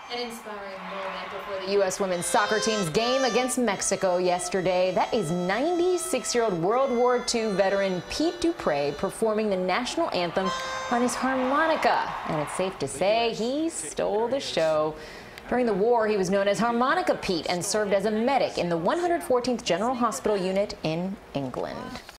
An inspiring moment before the U.S. women's soccer team's game against Mexico yesterday. That is 96-year-old World War II veteran Pete Dupre performing the national anthem on his harmonica. And it's safe to say he stole the show. During the war, he was known as Harmonica Pete and served as a medic in the 114th General Hospital Unit in England.